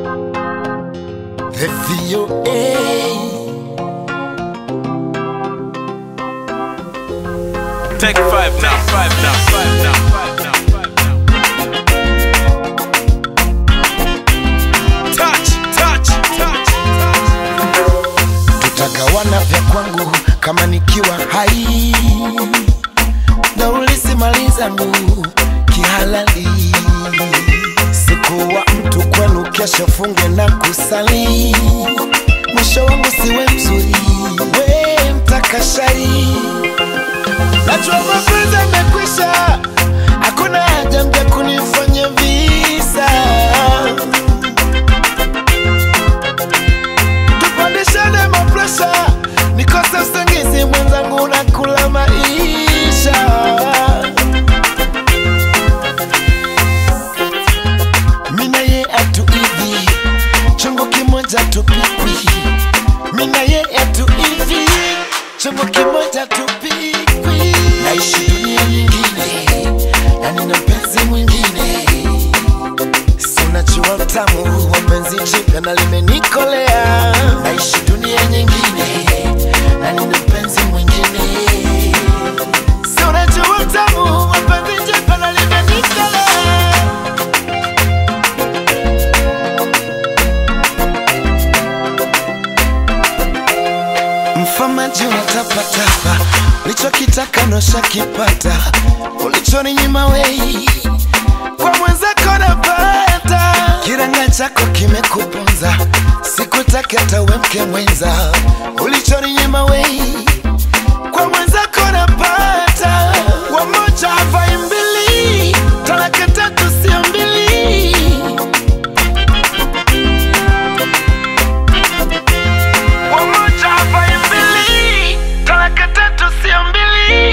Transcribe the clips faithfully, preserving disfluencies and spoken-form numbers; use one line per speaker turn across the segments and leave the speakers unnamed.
The V O A.
Take five now, five now, five now, five now, five now. Touch, touch, touch, touch.
Tutagawana vya kwangu kama nikiwa hai, na ulisimali zangu kihalali. Sikuwa mtu kwenu, kesho funge na kusali. Mwisho wangu siwe mzuri, we mtakashari. Najua mapenzi yamekwisha, hakuna haja mja kunifanya visa. Tupandishane mapresha, nikose usingizi mwenzangu na kula maisha. Mina ye atu hivi, chungu kimoja tupikwi. Mina ye atu hivi, chungu kimoja tupikwi. Naishi dunia nyingine, na nina mpenzi mwingine. Sinajua utamu wa penzi jipya na limenikolea. Naishi dunia nyingine, na nina mpenzi mwingine. Sinajua utamu wa penzi jipya na limenikolea. Mfamaji unatapatapa, ulichokitaka nosha kipata. Ulichoninyima wei, kwa mwenzako napata. Kiranga chako kimekuponza, sikutaki hata uwe mke mwenza. Ulichoninyima wei, kwa mwenzako napata. Wamoja havai mbili, talaka tatu sio mbili. Wamoja havai mbili, talaka tatu sio mbili.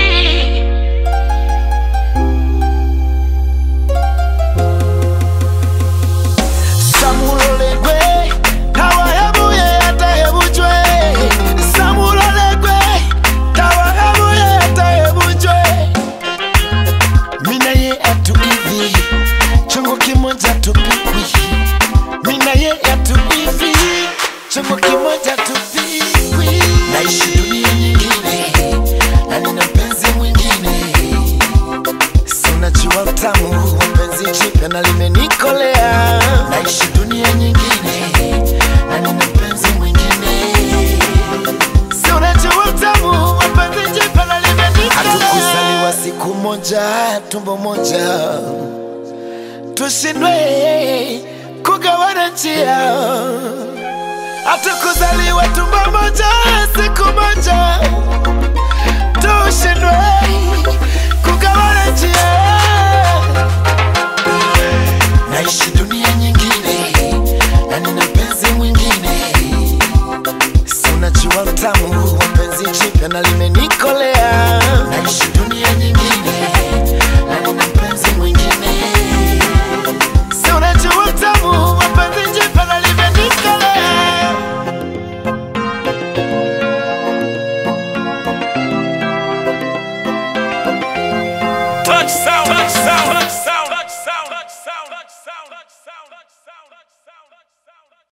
Samulolegwe, tawa hebu ye hata hebu jwe. Samulolegwe, tawa hebu ye hata hebu jwe. Mina ye atu hivi, chungu kimoja tupikwi. Mina ye atu hivi, chungu kimoja tupikwi. Naishi dunia nyingine, na nina mpenzi mwingine. Sinajua utamu wa penzi jipya na limenikolea. Naishi dunia nyingine, na nina mpenzi mwingine. Sinajua utamu wa penzi jipya na limenikolea. Hatukuzaliwa siku moja, tumbo moja. Tushindwe kugawana njia. Hatukuzaliwa tumbo moja, siku moja. Tushindwe